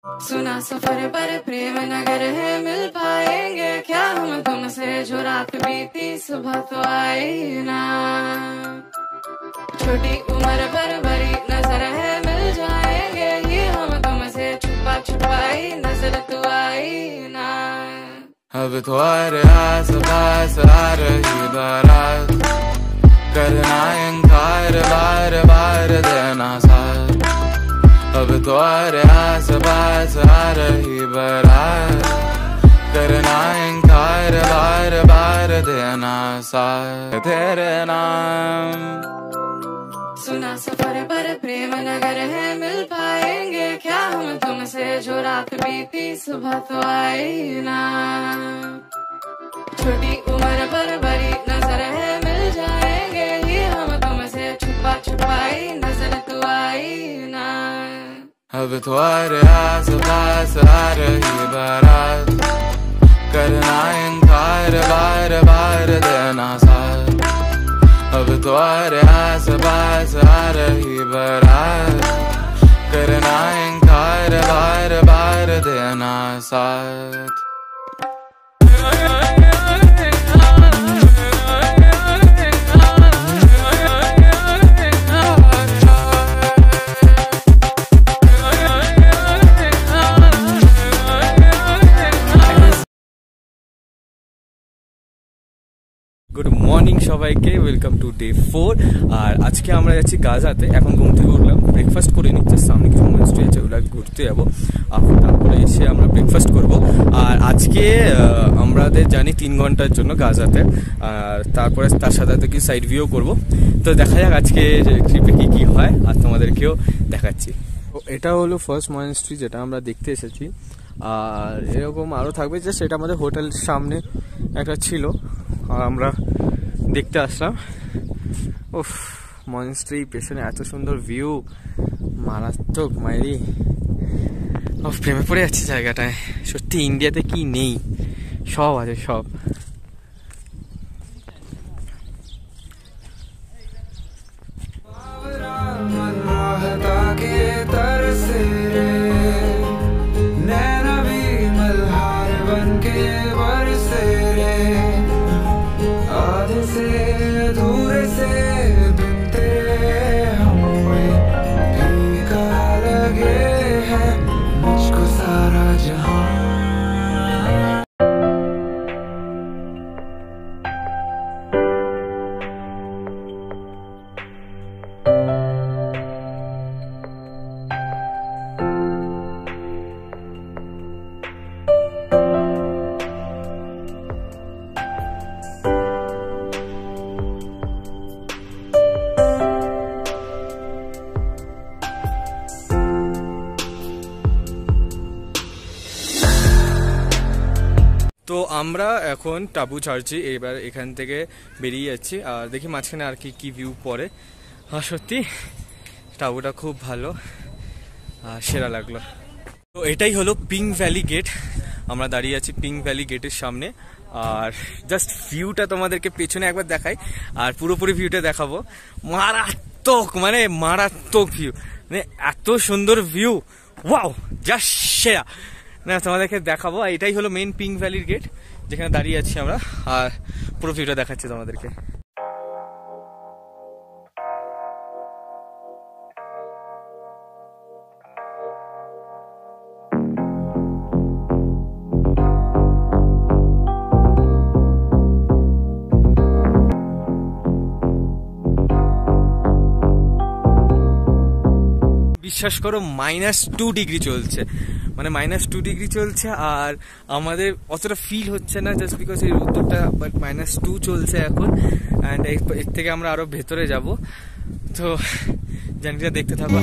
सुना सफर पर प्रेम नगर है, मिल पाएंगे क्या हम तुमसे, जो रात बीती सुबह तो आई ना। छोटी उम्र पर बड़ी नजर है, मिल जाएंगे ये हम तुमसे, छुपा छुपाई नजर तो आई ना। अब तो आस पास आ रही बारात, करना इनकार बार बार देना साथ। अब तो आस पास आ रही बारात, करना इनकार बार बार देना साथ। तेरे नाम सुना सफर पर प्रेम नगर है, मिल पाएंगे क्या हम तुमसे, जो रात बीती सुबह तो आई ना। छोटी उम्र पर बड़ी नजर है, मिल जाएंगे ये हम तुमसे, छुपा छुपाई नजर तो आई ना। अब तो आस पास आ रही बारात, करना इनकार बार बार देना साथ। अब तो आस पास आ रही बारात, करना इनकार बार बार देना साथ। গুড মর্নিং সবাইকে, ওয়েলকাম টু ডে 4। আর আজকে আমরা যাচ্ছি গাজাতে। এখন ঘুম থেকে উঠলাম, ব্রেকফাস্ট করে নিচ্ছি, সামনে কিছু মনস্ট্রি আছে, ওগুলো ঘুরতে যাবো। তারপরে এসে আমরা ব্রেকফাস্ট করব। আর আজকে আমাদের জানি 3 ঘন্টার জন্য গাজাতে, আর তারপরে তার সাথে সাথে কিছু সাইড ভিউ করবো। তো দেখা যাক আজকে ট্রিপে কি কি হয়, আর তোমাদেরকেও দেখাচ্ছি। এটা হলো ফার্স্ট মনস্ট্রি যেটা আমরা দেখতে এসেছি, আর এরকম আরও থাকবে। যে সেটা আমাদের হোটেলের সামনে একটা ছিল, আর আমরা দেখতে আসলাম। উফ, মনস্ট্রি পেছনে এত সুন্দর ভিউ, মারাত্মক মাইরি। প্রেমে পড়ে যাচ্ছে জায়গাটায়। সত্যি ইন্ডিয়াতে কি নেই, সব আছে সব। তো আমরা এখন টাবু ছাড়ছি, এবার এখান থেকে বেরিয়ে যাচ্ছি। আর দেখি মাঝখানে আর কি কি ভিউ পড়ে। আর সত্যি টাবুটা খুব ভালো, আর সেরা লাগলো। তো এটাই হলো পিঙ্ক ভ্যালি গেট। আমরা দাঁড়িয়ে আছি পিঙ্ক ভ্যালি গেটের সামনে। আর জাস্ট ভিউটা তোমাদেরকে পেছনে একবার দেখাই, আর পুরোপুরি ভিউটা দেখাবো। মারাত্মক, মানে মারাত্মক ভিউ, মানে এত সুন্দর ভিউ, ওয়াও, জাস্ট সেরা। না, তোমাদেরকে দেখাবো। এটাই হলো মেন পিঙ্ক ভ্যালির গেট, যেখানে দাঁড়িয়ে আছি আমরা। আর পুরো ভিউটা দেখাচ্ছি তোমাদেরকে। বিশ্বাস করো -2 ডিগ্রি চলছে, মানে -2 ডিগ্রি চলছে। আর আমাদের অতটা ফিল হচ্ছে না, জাস্ট বিকজ এই রোদ্দুরটা, বাট -2 চলছে এখন। অ্যান্ড এর থেকে আমরা আরো ভেতরে যাব। তো জার্নিটা দেখতে থাকো।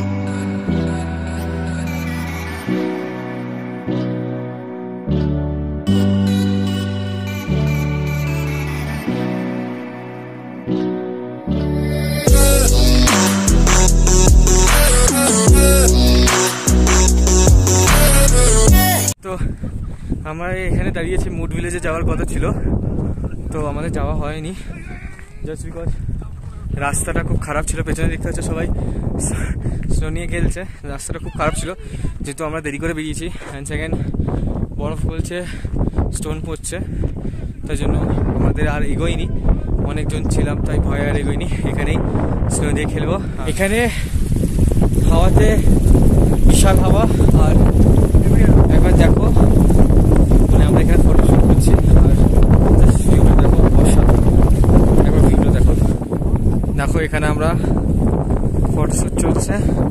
তো আমরা এখানে দাঁড়িয়েছি, মুড ভিলেজে যাওয়ার কথা ছিল, তো আমাদের যাওয়া হয়নি, জাস্ট বিকজ রাস্তাটা খুব খারাপ ছিল। পেছনে দেখতে হচ্ছে সবাই স্নো নিয়ে খেলছে। রাস্তাটা খুব খারাপ ছিল যেহেতু আমরা দেরি করে বেরিয়েছি, অ্যান্ড সেকেন্ড বরফ গলছে, স্টোন পড়ছে, তাই জন্য আমাদের আর এগোয়নি। অনেকজন ছিলাম তাই ভয় আর এগোয়নি, এখানেই স্নো দিয়ে খেলবো। এখানে হাওয়াতে বিশাল হাওয়া, আর একবার দেখো মানে আমরা এখানে ফটোশ্যুট করছি আর ভিউটা দেখো অসাধারণ। একবার ভিউটা দেখো, দেখো এখানে আমরা ফটোশ্যুট চলছে,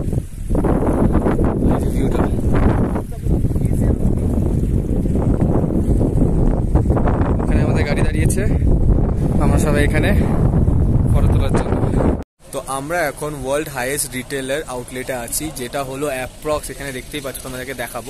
ভিউটা এখানে আমাদের গাড়ি দাঁড়িয়েছে, আমরা সবাই এখানে ফটো তোলার জন্য। তো আমরা এখন ওয়ার্ল্ড হাইয়েস্ট রিটেলার আউটলেটে আছি, যেটা হলো অ্যাপ্রক্স, এখানে দেখতেই পাচ্ছ, তোমাদেরকে দেখাবো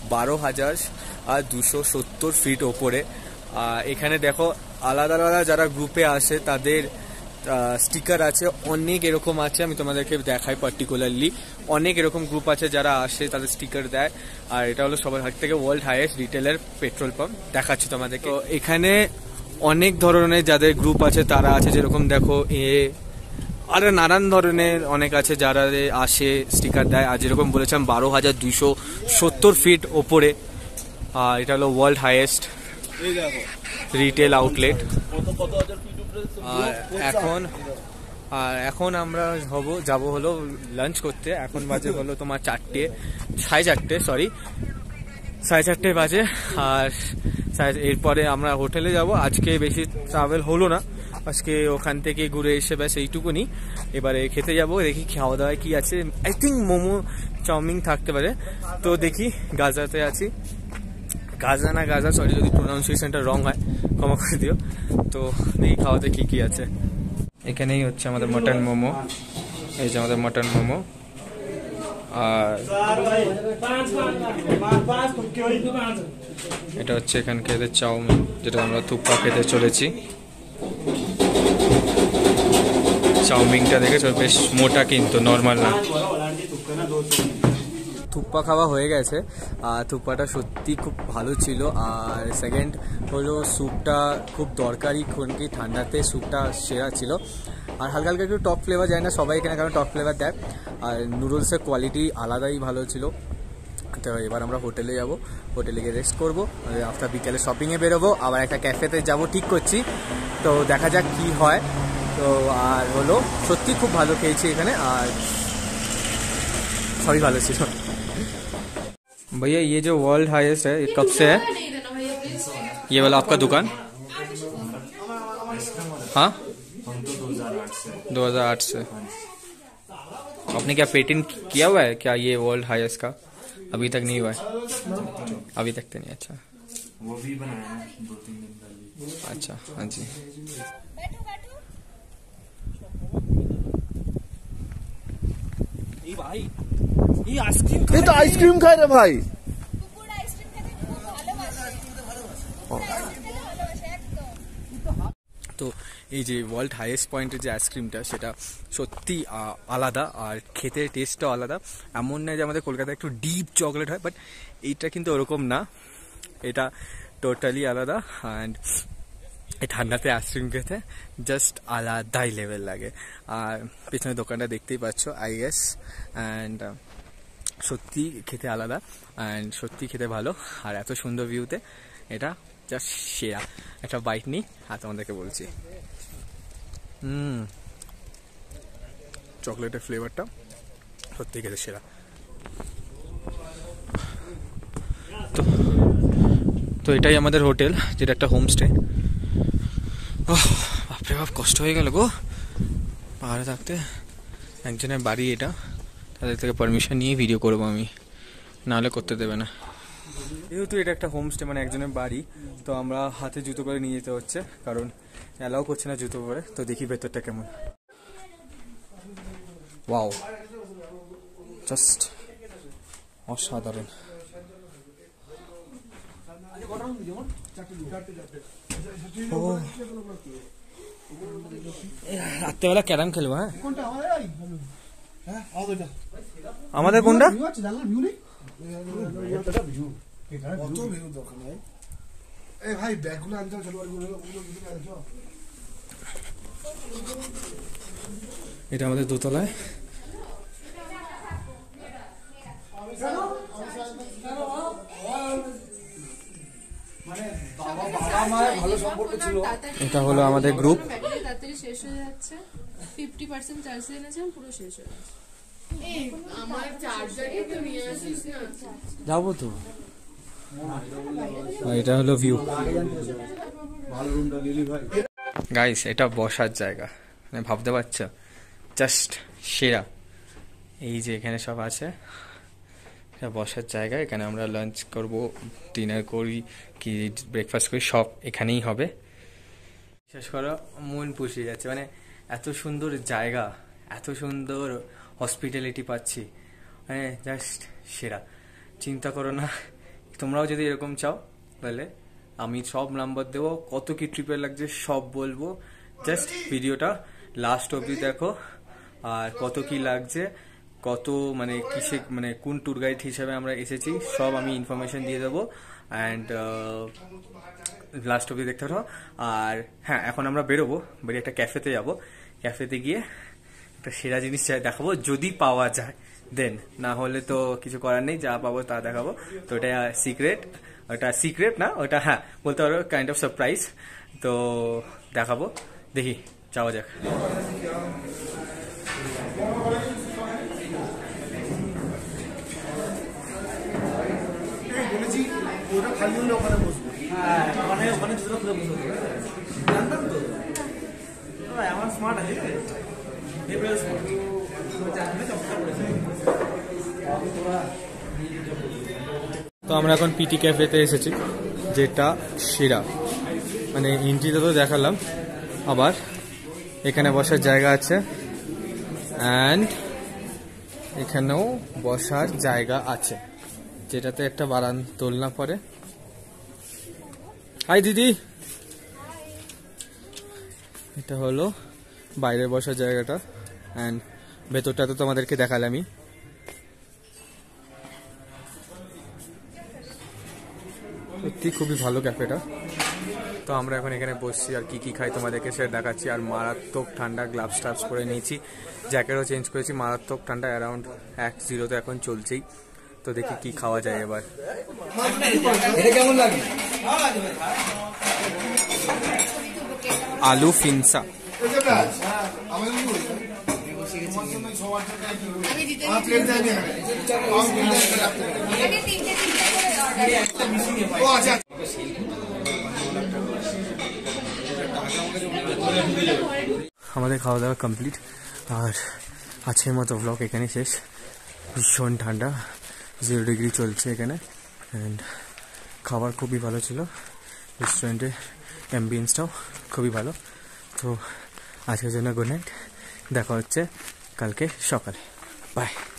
12,270 ফিট ওপরে। এখানে দেখো আলাদা আলাদা যারা গ্রুপে আসে তাদের স্টিকার আছে, অনেক এরকম আছে, আমি তোমাদেরকে দেখাই পার্টিকুলারলি। অনেক এরকম গ্রুপ আছে যারা আসে, তাদের স্টিকার দেয়। আর এটা হলো সবার হাত থেকে world highest retailer petrol pump, দেখাচ্ছি তোমাদেরকে। তো এখানে অনেক ধরনের যাদের গ্রুপ আছে তারা আছে, যেরকম দেখো আর নানান ধরনের অনেক আছে যারা আসে স্টিকার দেয়। আর যেরকম বলেছিলাম 12,270 ফিট ওপরে, এটা হলো ওয়ার্ল্ড হাইয়েস্ট রিটেল আউটলেট। আর এখন আমরা যাবো হলো লাঞ্চ করতে। এখন বাজে হলো তোমার 4:30 বাজে। আর এরপরে আমরা হোটেলে যাব। আজকে বেশি ট্রাভেল হলো না, আজকে ওখান থেকে ঘুরে এসে ব্যাস এইটুকুনি। এবারে খেতে যাবো, দেখি খাওয়া দাওয়ায় কি আছে। আই থিঙ্ক মোমো চাউমিন থাকতে পারে। তো দেখি, গাজাতে আছি, গাজা সরি যদি প্রোনাউন্সিয়েশনটা রং হয় ক্ষমা করে দিও। তো দেখি খাওয়াতে কি কি আছে। এখানেই হচ্ছে আমাদের মটন মোমো, এই যে আমাদের মটন মোমো। আর এটা হচ্ছে এখানকার চাউমিন, যেটা আমরা থুপ্পা খেতে চলেছি। চাউমিনটা দেখেছো, বেশ মোটা কিন্তু, নর্মাল না। থুপ্পা খাওয়া হয়ে গেছে, আর থুপ্পাটা সত্যি খুব ভালো ছিল। আর সেকেন্ড হলো স্যুপটা খুব দরকারি, কি ঠান্ডাতে স্যুপটা সেরা ছিল। আর হালকা হালকা একটু টপ ফ্লেভার, যায় না সবাই এখানে কারণ টপ ফ্লেভার দেয়। আর নুডলসের কোয়ালিটি আলাদাই ভালো ছিল। তো এবার আমরা হোটেলে যাব, হোটেলে গিয়ে রেস্ট করবো, আফটার বিকেলে শপিংয়ে বেরোবো, আবার একটা ক্যাফেতে যাব ঠিক করছি। তো দেখা যাক কি হয়। তো আর হলো সত্যি খুব ভালো খেয়েছি এখানে, আর সবই ভালো ছিল। भैया ये जो वर्ल्ड हाईएस्ट है ये कब से है? ये वाला आपका दुकान? हाँ, 2008 से। आपने क्या पेटेंट किया हुआ है क्या ये वर्ल्ड हाईएस्ट का? अभी तक नहीं हुआ है, अभी तक तो नहीं। अच्छा, वो भी बनाया है 2-3 दिन पहले। अच्छा, हाँ जी। भाई ये आइसक्रीम, ये तो आइसक्रीम खा रहे भाई। তো এই যে ওয়ার্ল্ড হাইয়েস্ট পয়েন্টের যে আইসক্রিমটা, সেটা সত্যি আলাদা, আর খেতে টেস্টটাও আলাদা। এমন নয় যে আমাদের কলকাতায় একটু ডিপ চকলেট হয়, বাট এইটা কিন্তু ওরকম না, এটা টোটালি আলাদা। অ্যান্ড এই ঠান্ডাতে আইসক্রিম খেতে জাস্ট আলাদাই লেভেল লাগে। আর পেছনে দোকানটা দেখতেই পাচ্ছ, আই গেস। অ্যান্ড সত্যি খেতে আলাদা, অ্যান্ড সত্যি খেতে ভালো, আর এত সুন্দর ভিউতে এটা জাস্ট সেরা। একটা বাইট নিই আর তোমাদেরকে বলছি। চকলেটের ফ্লেভারটা সত্যি খেতে সেরা। তো এটাই আমাদের হোটেল, যেটা একটা হোমস্টে। বাপরে বাপ, কষ্ট হয়ে গেল গো পাহাড়ে থাকতে। একজনের বাড়ি এটা, তাদের থেকে পারমিশন নিয়ে ভিডিও করবো আমি, নাহলে করতে দেবে না। যেহেতু এটা একটা হোমস্টে, মানে একজনের বাড়ি, তো আমরা হাতে জুতো করে নিয়ে যেতে হচ্ছে, কারণ অ্যালাউ করছে না জুতো পরে। তো দেখি ভেতরটা কেমন। ওয়াও, জাস্ট অসাধারণ। রাত্রেবেলা ক্যারাম খেলবো। হ্যাঁ, আমাদের কোনটা? এটা আমাদের দোতলায়। এটা হলো আমাদের গ্রুপ। তাড়াতাড়ি শেষ হয়ে যাচ্ছে, 50% চার্জ এনেছেন, পুরো শেষ হয়ে যাচ্ছে। আমার চার্জারই তো নিয়ে আসিস না। যাবো তো। এটা হলো ভিউ গাইস, এটা বসার জায়গা, মানে ভাবতে পারছো, জাস্ট সেরা। এই যে এখানে সব আছে, এটা বসার জায়গা। এখানে আমরা লাঞ্চ করব, ডিনার করি, কি ব্রেকফাস্ট করি, সব এখানেই হবে। বিশেষ করে মন পুষিয়ে যাচ্ছে, মানে এত সুন্দর জায়গা, এত সুন্দর হসপিটালিটি পাচ্ছি, মানে জাস্ট সেরা। চিন্তা করো না, তোমরাও যদি এরকম চাও তাহলে আমি সব নাম্বার দেবো, কত কি ট্রিপে লাগছে সব বলবো। জাস্ট ভিডিওটা লাস্ট অবধি দেখো, আর কত কি লাগছে, কত মানে কিসে, মানে কোন ট্যুর গাইড হিসাবে আমরা এসেছি, সব আমি ইনফরমেশন দিয়ে দেবো। অ্যান্ড লাস্ট অবধি দেখতে পারো। আর হ্যাঁ, এখন আমরা বেরোবো, বেরিয়ে একটা ক্যাফেতে যাব। ক্যাফেতে গিয়ে একটা সেরা জিনিস দেখাবো, যদি পাওয়া যায় দেন, না হলে তো কিছু করার নেই, যা পাবো তা দেখাবো। তো এটা সিক্রেট, ওটা সিক্রেট না, ওটা হ্যাঁ বলতে পারো কাইন্ড অফ সারপ্রাইজ। তো দেখাবো, দেখি যাওয়া যাক। আমার স্মার্ট আছে তো আমরা এখন পিটি ক্যাফেতে এসেছি, যেটা সেরা। মানে এন্ট্রিতে তো দেখালাম, আবার এখানে বসার জায়গা আছে, অ্যান্ড এখানেও বসার জায়গা আছে, যেটাতে একটা বারান দোলনা পড়ে। হাই দিদি, এটা হলো বাইরে বসার জায়গাটা, অ্যান্ড ভেতরটা তো তোমাদেরকে দেখালামই। সত্যি খুবই ভালো ক্যাফেটা। তো আমরা এখন এখানে বসছি, আর কি কি খাই তোমাদেরকে সেটা দেখাচ্ছি। আর মারাত্মক ঠান্ডা, গ্লাভস টাভস পরে নিয়েছি, জ্যাকেটও চেঞ্জ করেছি। মারাত্মক ঠান্ডা, অ্যারাউন্ড 10 তো এখন চলছেই। তো দেখি কি খাওয়া যায় এবার। আলু ফিনসা, আমাদের খাওয়া দাওয়া কমপ্লিট, আর আজকের মতো ব্লগ এখানে শেষ। ভীষণ ঠান্ডা, 0 ডিগ্রি চলছে এখানে, অ্যান্ড খাবার খুবই ভালো ছিল, রেস্টুরেন্টের অ্যাম্বিয়েন্সটাও খুবই ভালো। তো আজকের জন্য গুড নাইট, দেখা হচ্ছে কালকে সকালে, বাই।